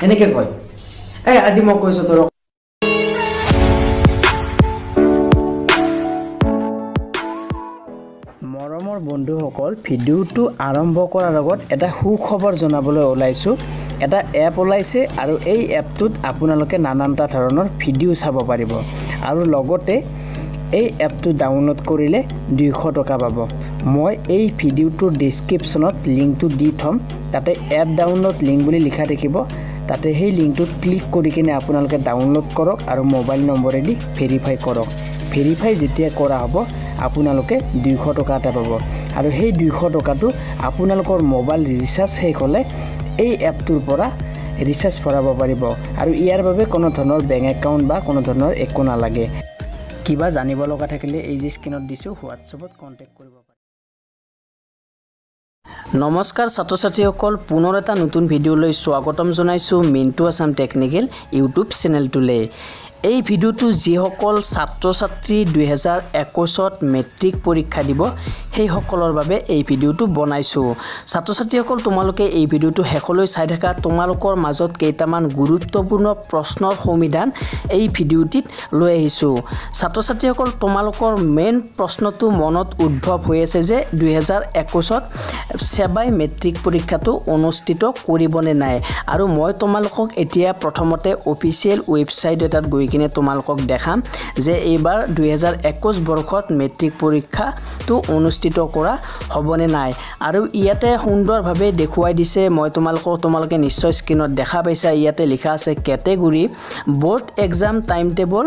এনেকৈ কয় এই আজি মই কৈছোঁ তোৰ মৰমৰ বন্ধুসকল ভিডিওটো আৰম্ভ কৰাৰ আগত এটা সুখবৰ জনাবলৈ ওলাইছোঁ এটা এপ ওলাইছে আৰু এই এপটোত আপোনালোকে নানানটা ধৰণৰ ভিডিও চাব পাৰিব আৰু লগতে এই এপটো ডাউনলোড কৰিলে 200 টকা পাব মই এই ভিডিওটোৰ ডেসক্ৰিপচনত লিংকটো দি থম তাতে এপ ডাউনলোড লিংক বুলি লিখা থাকিব তাতে সেই লিংকটোত ক্লিক কৰি কিনে আপোনালোকে ডাউনলোড কৰক আৰু মোবাইল নম্বৰেদি ভেৰিফাই কৰক ভেৰিফাই যেতিয়া কৰা হ'ব আপোনালোকে 200 টকা এটা পাব আৰু সেই 200 টকাটো আপোনালোকৰ মোবাইল ৰিচাৰ্জ শেষ হ'লে এই এপটোৰ পৰা ৰিচাৰ্জ ভৰাব পাৰিব আৰু ইয়াৰ বাবে কোনো ধৰণৰ বেংক একাউণ্ট বা কোনো ধৰণৰ একো নালাগে কিবা জানিব লগা থাকিলে এই যে স্ক্ৰীনত দিছো হোৱাটছএপত কন্টাক্ট কৰিব পাৰে নমস্কাৰ ছাত্ৰ ছাত্ৰীসকল পুনৰ এটা নতুন ভিডিঅ'লৈ স্বাগতম জনাইছো মিণ্টু আছাম টেকনিক্যাল ইউটিউব চেনেলটোলৈ এই ভিডিওটো যিসকল ছাত্ৰ ছাত্ৰী 2021ত মেট্ৰিক পৰীক্ষা দিব সেই সকলৰ বাবে এই ভিডিওটো বনাইছো ছাত্ৰ ছাত্ৰীসকল তোমালোকে এই ভিডিওটো শেষলৈ চাই থাকা তোমালোকৰ মাজত কেইটামান গুৰুত্বপূৰ্ণ প্ৰশ্নৰ সমাধান এই ভিডিওটিত লৈ আহিছো ছাত্ৰ ছাত্ৰীসকল তোমালোকৰ মেইন প্ৰশ্নটো মনত উদ্ভৱ হৈ আছে যে 2021ত সেবাই মেট্ৰিক পৰীক্ষাটো অনুষ্ঠিত কৰিবনে নাই আৰু মই তোমালোকক এতিয়া প্ৰথমতে অফিচিয়েল ৱেবছাইট এটাত গৈ কিনে তোমালোকক দেখাম যে এইবাৰ 2021 বৰ্ষত মেট্ৰিক পৰীক্ষাটো অনুষ্ঠিত কৰা হ'বনে নাই আৰু ইয়াতে সুন্দৰভাৱে দেখুৱাই দিছে মই তোমালোকে নিশ্চয় স্ক্ৰীনত দেখা পাইছা ইয়াতে লিখা আছে category board exam time table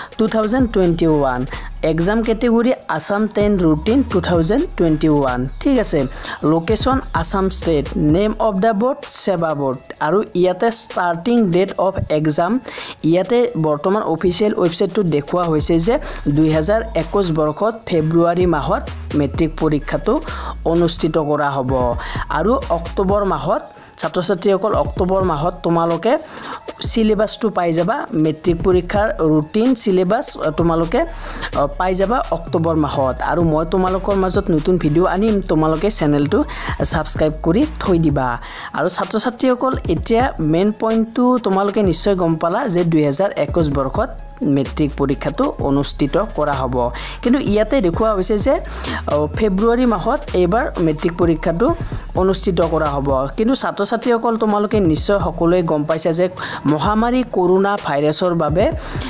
2021 exam category Assam 10 routine 2021 ঠিক আছে location Assam state name of the board SEBA board আৰু ইয়াতে ষ্টাৰ্টিং ডেট অফ এক্সাম ইয়াতে বৰ্তমান অফিচিয়েল ৱেবছাইটটো দেখুৱা হৈছে যে 2021 বৰ্ষত ফেব্ৰুৱাৰী মাহত মেট্ৰিক পৰীক্ষাটো অনুষ্ঠিত কৰা হ'ব আৰু অক্টোবৰ মাহত ছাত্ৰ ছাত্ৰীসকল অক্টোবৰ মাহত তোমালোকে সিলেবাসটো পাই যাবা মেট্ৰিক পৰীক্ষাৰ ৰুটিন সিলেবাস তোমালোকে পাই যাবা অক্টোবৰ মাহত আৰু মই তোমালোকৰ মাজত নতুন ভিডিও আনিম তোমালোকে চেনেলটো সাবস্ক্ৰাইব কৰি থৈ দিবা আৰু ছাত্ৰ ছাত্ৰীসকল এতিয়া মেইন পইণ্টটো তোমালোকে নিশ্চয় গম পালা যে 2021 বৰ্ষত মেট্ৰিক পৰীক্ষাটো অনুষ্ঠিত কৰা হ'ব কিন্তু ইয়াতে দেখুৱা হৈছে যে ফেব্ৰুৱাৰী মাহত এইবাৰ মেট্ৰিক পৰীক্ষাটো অনুষ্ঠিত কৰা হ'ব কিন্তু ছাত্ৰ ছাত্ৰীসকল তোমালোকে নিশ্চয় সকলোৱে গম পাইছা যে মহামাৰী কৰোনা ভাইৰাছৰ বাবে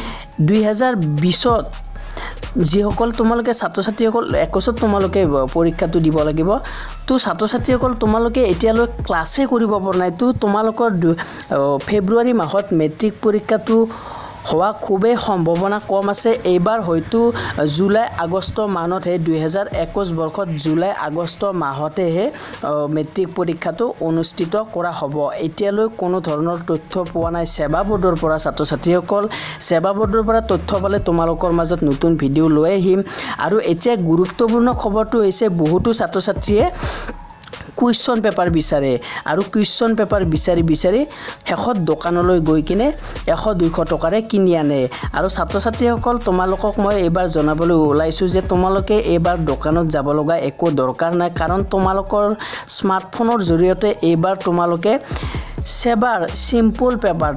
2020ত যিসকল তোমালোকে ছাত্ৰ ছাত্ৰীসকল 21ত তোমালোকে পৰীক্ষাটো দিব লাগিব তো ছাত্ৰ ছাত্ৰীসকল তোমালোকে এতিয়ালৈ ক্লাছে কৰিব পৰা নাই তো তোমালোকৰ ফেব্ৰুৱাৰী মাহত মেট্ৰিক পৰীক্ষাটো হোৱা খুবেই সম্ভাৱনা কম আছে এইবাৰ হয়তো জুলাই আগষ্ট মাহতহে 2021 বৰ্ষত জুলাই আগষ্ট মাহতেহে মেট্ৰিক পৰীক্ষাটো অনুষ্ঠিত কৰা হ'ব এতিয়ালৈ কোনো ধৰণৰ তথ্য পোৱা নাই সেৱা বোৰ্ডৰ পৰা ছাত্ৰ ছাত্ৰীসকল সেৱা বোৰ্ডৰ পৰা তথ্য পালে তোমালোকৰ মাজত নতুন ভিডিও লৈ আহিম আৰু এতিয়া গুৰুত্বপূৰ্ণ খবৰটো হৈছে বহুতো ছাত্ৰ ছাত্ৰীয়ে কুৱেশ্যন পেপাৰ বিচাৰে আৰু কুৱেশ্যন পেপাৰ বিচাৰি শেষত দোকানলৈ গৈ কিনে 100-200 টকাৰে কিনি আনে আৰু ছাত্ৰ ছাত্ৰীসকল তোমালোকক মই এবাৰ জনাবলৈ ওলাইছো যে তোমালোকে এবাৰ দোকানত যাব লগা একো দৰকাৰ নাই কাৰণ তোমালোকৰ স্মাৰ্টফোনৰ জৰিয়তে এবাৰ তোমালোকে সেবাৰ সিম্পল পেপাৰ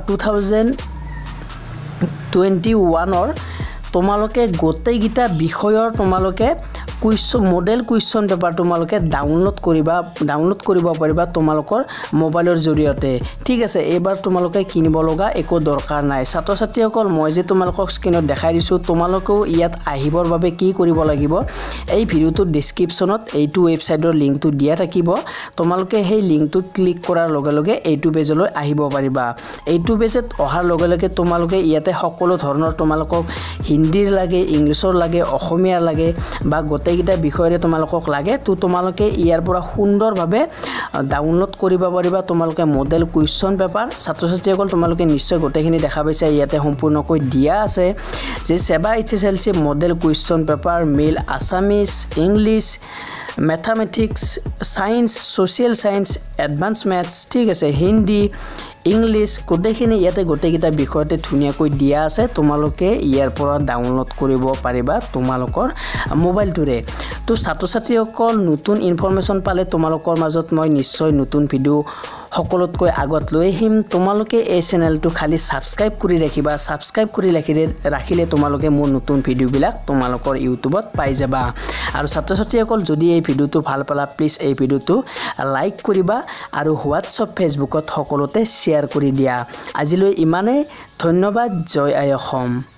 2021ৰ তোমালোকে গোটেইগিটা বিষয়ৰ তোমালোকে মডেল কুৱেশ্যন পেপাৰ তোমালোকে ডাউনলোড কৰিব পাৰিবা তোমালোকৰ মোবাইলৰ জৰিয়তে ঠিক আছে এবাৰ তোমালোকে কিনিব লগা একো দৰকাৰ নাই ছাত্ৰ ছাত্ৰীসকল মই যে তোমালোকক স্ক্ৰীনত দেখাই দিছো তোমালোকেও ইয়াত আহিবৰ বাবে কি কৰিব লাগিব এই ভিডিওটোৰ ডেসক্ৰিপচনত এইটো ৱেবছাইটৰ লিংকটো দিয়া থাকিব তোমালোকে সেই লিংকটোত ক্লিক কৰাৰ লগে লগে এইটো পেজলৈ আহিব পাৰিবা এইটো পেজত অহাৰ লগে লগে তোমালোকে ইয়াতে সকলো ধৰণৰ তোমালোকক হিন্দীৰ লাগে ইংলিছৰ লাগে অসমীয়াৰ লাগে বা গোটেইগিটা বিষয়ৰে তোমালোকক লাগে তো তোমালোকে ইয়াৰ পৰা সুন্দৰভাৱে ডাউনলোড কৰিব পাৰিবা তোমালোকে মডেল কুৱেশ্যন পেপাৰ ছাত্ৰ ছাত্ৰীসকল তোমালোকে নিশ্চয় গোটেইখিনি দেখা পাইছা ইয়াতে সম্পূৰ্ণকৈ দিয়া আছে যে SEBA HSLC model question paper mail Assamese English mathematics science social science advance maths ঠিক আছে হিন্দী ইংলিছ গোটেইখিনি ইয়াতে গোটেইগিটা বিষয়তে ধুনীয়াকৈ দিয়া আছে তোমালোকে ইয়াৰ পৰা ডাউনলোড কৰিব পাৰিবা তোমালোকৰ মোবাইলটোৰে তো ছাত্ৰ ছাত্ৰীসকল নতুন ইনফৰমেশ্যন পালে তোমালোকৰ মাজত মই নিশ্চয় নতুন ভিডিও সকলোতকৈ আগত লৈ আহিম তোমালোকে এই চেনেলটো খালি সাবস্ক্ৰাইব কৰি ৰাখিবা সাবস্ক্ৰাইব কৰি ৰাখিলে তোমালোকে মোৰ নতুন ভিডিওবিলাক তোমালোকৰ ইউটিউবত পাই যাবা আৰু ছাত্ৰ ছাত্ৰীসকল যদি এই ভিডিওটো ভাল পালা প্লিজ এই ভিডিওটো লাইক কৰিবা আৰু হোৱাটছআপ ফেসবুকত সকলোতে শেয়াৰ কৰি দিয়া আজিলৈ ইমানে ধন্যবাদ জয় আই অসম